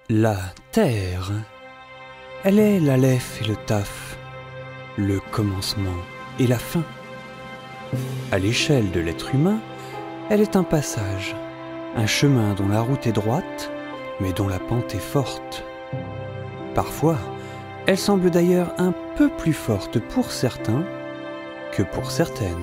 La Terre, elle est l'Aleph et le Taf, le commencement et la fin. À l'échelle de l'être humain, elle est un passage, un chemin dont la route est droite, mais dont la pente est forte. Parfois, elle semble d'ailleurs un peu plus forte pour certains que pour certaines.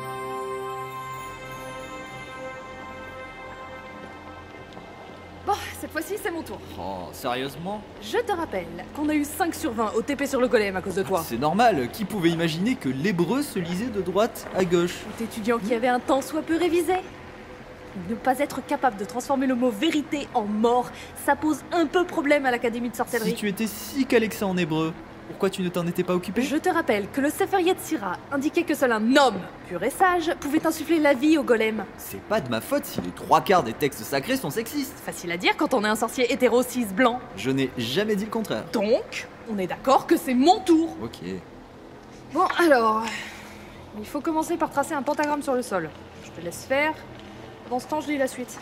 Bon, cette fois-ci, c'est mon tour. Oh, sérieusement? Je te rappelle qu'on a eu 5 sur 20 au TP sur le golem à cause de toi. C'est normal, qui pouvait imaginer que l'hébreu se lisait de droite à gauche? Cet étudiant qui avait un temps soit peu révisé. Ne pas être capable de transformer le mot vérité en mort, ça pose un peu problème à l'Académie de sorcellerie. Si tu étais si calé que ça en hébreu, pourquoi tu ne t'en étais pas occupé? Je te rappelle que le Sefer Yetzira indiquait que seul un homme pur et sage pouvait insuffler la vie au golem. C'est pas de ma faute si les 3/4 des textes sacrés sont sexistes. Facile à dire quand on est un sorcier hétéro cis blanc. Je n'ai jamais dit le contraire. Donc, on est d'accord que c'est mon tour. Ok. Bon, alors... il faut commencer par tracer un pentagramme sur le sol. Je te laisse faire. Dans ce temps, je lis la suite.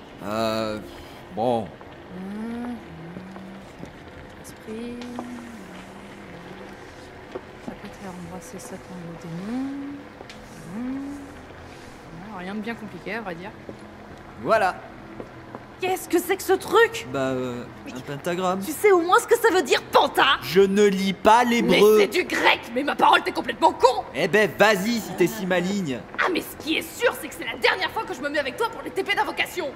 Bon. Esprit... Secrétaire embrasser Satan le démon... Non, rien de bien compliqué, à vrai dire. Voilà. Qu'est-ce que c'est que ce truc? Un pentagramme. Tu sais au moins ce que ça veut dire, panta? Je ne lis pas Mais l'hébreu. c'est du grec! Mais ma parole, t'es complètement con! Eh ben, vas-y si t'es si maligne. Ah, mais ce qui est sûr, c'est que c'est la dernière fois que je me mets avec toi pour les TP d'invocation!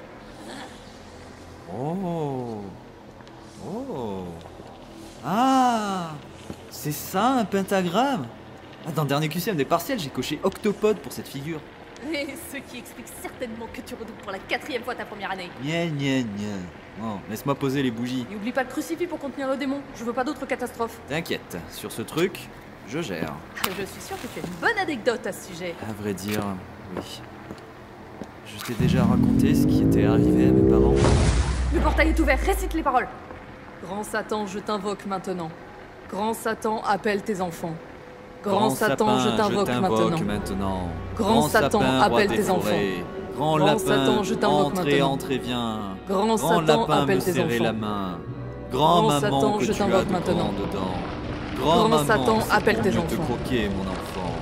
Oh. Oh. Ah. C'est ça un pentagramme? Ah, dans le dernier QCM des partiels, j'ai coché octopode pour cette figure. Et ce qui explique certainement que tu redoubles pour la 4e fois ta première année. Gna gna gna. Oh, laisse-moi poser les bougies. Et oublie pas le crucifix pour contenir le démon, je veux pas d'autres catastrophes. T'inquiète, sur ce truc, je gère. Je suis sûre que tu as une bonne anecdote à ce sujet. À vrai dire, oui. Je t'ai déjà raconté ce qui était arrivé à mes parents. Le portail est ouvert, récite les paroles. Grand Satan, je t'invoque maintenant. Grand Satan, appelle tes enfants. Grand Satan, je t'invoque maintenant. Grand Satan, appelle tes enfants. Grand Grand lapin, Satan, je t'invoque maintenant. Entre et viens. Grand Satan, lapin, appelle me tes serrer enfants. la main. Grand maman, Satan, que je tu as t'invoque de maintenant. grand dedans. Grand maman, Satan, c'est appelle pour tes mieux te enfants. croquer, mon enfant.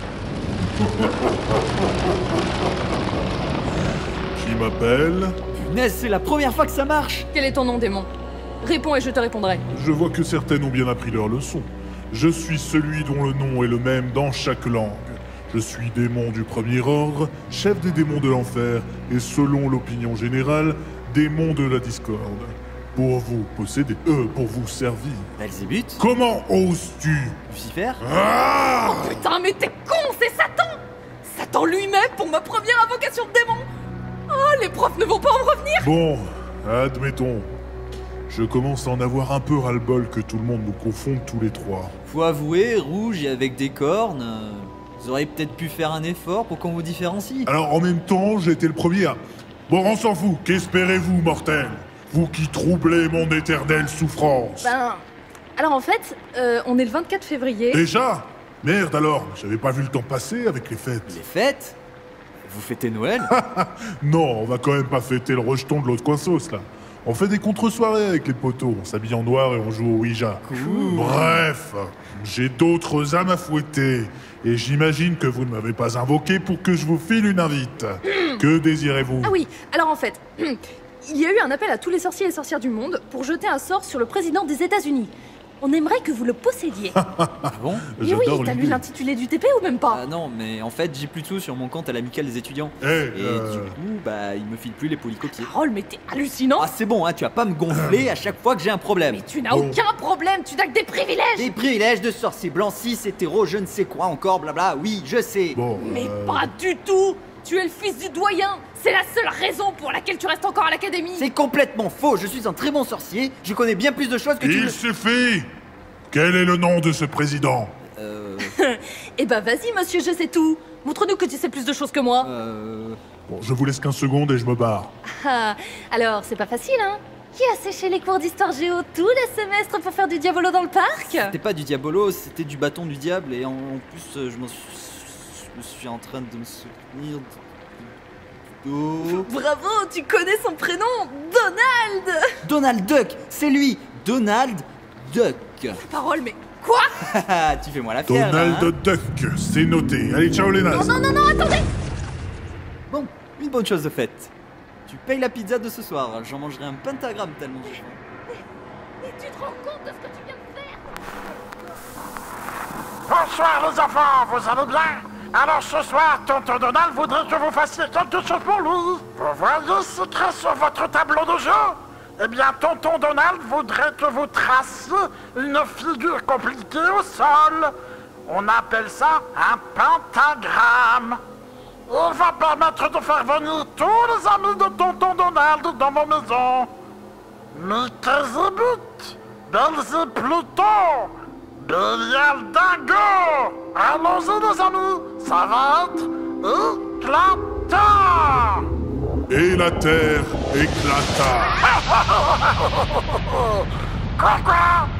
Qui m'appelle? Punaise, c'est la première fois que ça marche. Quel est ton nom, démon? Réponds et je te répondrai. Je vois que certaines ont bien appris leur leçon. Je suis celui dont le nom est le même dans chaque langue. Je suis démon du premier ordre, chef des démons de l'enfer, et selon l'opinion générale, démon de la discorde. Pour vous posséder, pour vous servir. Belzébuth? Comment oses-tu? Lucifer? Ah! Putain, mais t'es con, c'est Satan! Satan lui-même pour ma première invocation de démon! Oh, les profs ne vont pas en revenir! Bon, admettons. Je commence à en avoir un peu ras-le-bol que tout le monde nous confonde tous les trois. Faut avouer, rouge et avec des cornes, vous auriez peut-être pu faire un effort pour qu'on vous différencie. Alors en même temps, j'ai été le premier à... Bon, on s'en fout, qu'espérez-vous, mortels? Vous qui troublez mon éternelle souffrance. Alors en fait, on est le 24 février. Déjà? Merde alors, j'avais pas vu le temps passer avec les fêtes. Les fêtes? Vous fêtez Noël? Non, on va quand même pas fêter le rejeton de l'autre coin-sauce, là. On fait des contre-soirées avec les potos, on s'habille en noir et on joue au Ouija. Cool. Bref, j'ai d'autres âmes à fouetter. Et j'imagine que vous ne m'avez pas invoqué pour que je vous file une invite. Que désirez-vous? Ah oui, alors en fait, il y a eu un appel à tous les sorciers et sorcières du monde pour jeter un sort sur le président des États-Unis. On aimerait que vous le possédiez. Ah bon? Et oui, J'adore t'as lu l'idée. l'intitulé du TP ou même pas? Ah non, mais en fait, j'ai plus de sous sur mon compte à l'amicale des étudiants. Eh, Et du coup, il me file plus les polycopiers. Parole, mais t'es hallucinant! Ah c'est bon, hein, tu vas pas me gonfler à chaque fois que j'ai un problème. Mais tu n'as Bon. aucun problème, tu n'as que des privilèges! Des privilèges de sorcier blanc, cis, hétéro, je ne sais quoi encore, blabla, oui, je sais. Bon, Mais pas du tout! Tu es le fils du doyen! C'est la seule raison pour laquelle tu restes encore à l'académie! C'est complètement faux, je suis un très bon sorcier, je connais bien plus de choses que tu il le... suffit. Quel est le nom de ce président? Eh ben vas-y, monsieur, je sais tout! Montre-nous que tu sais plus de choses que moi! Bon, je vous laisse 15 secondes et je me barre. Ah, alors, c'est pas facile, hein? Qui a séché les cours d'histoire géo tous les semestres pour faire du diabolo dans le parc? C'était pas du diabolo, c'était du bâton du diable, et en plus, je me suis en train de me souvenir de... Bravo, tu connais son prénom, Donald! Donald Duck, c'est lui, Donald Duck. Parole, mais quoi? Tu fais moi la fière. Donald là, Duck, c'est noté. Allez, ciao les nazes. Non, attendez! Bon, une bonne chose de faite. Tu payes la pizza de ce soir, j'en mangerai un pentagramme tellement j'ai faim. Mais tu te rends compte de ce que tu viens de faire? Bonsoir les enfants, vous allez bien? Alors ce soir, tonton Donald voudrait que vous fassiez quelque chose pour lui. Vous voyez ce qu'il y a sur votre tableau de jeu? Eh bien, tonton Donald voudrait que vous traciez une figure compliquée au sol. On appelle ça un pentagramme. Il va permettre de faire venir tous les amis de tonton Donald dans vos maisons. Mickey Zibut, Belzy Pluto, Bélial Dingo. Allons-y les amis, ça va être éclatant. Et la terre éclata. Quoi?